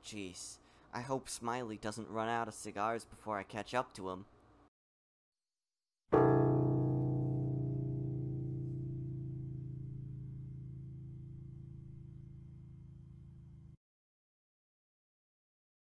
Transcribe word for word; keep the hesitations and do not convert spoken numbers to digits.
Jeez. I hope Smiley doesn't run out of cigars before I catch up to him.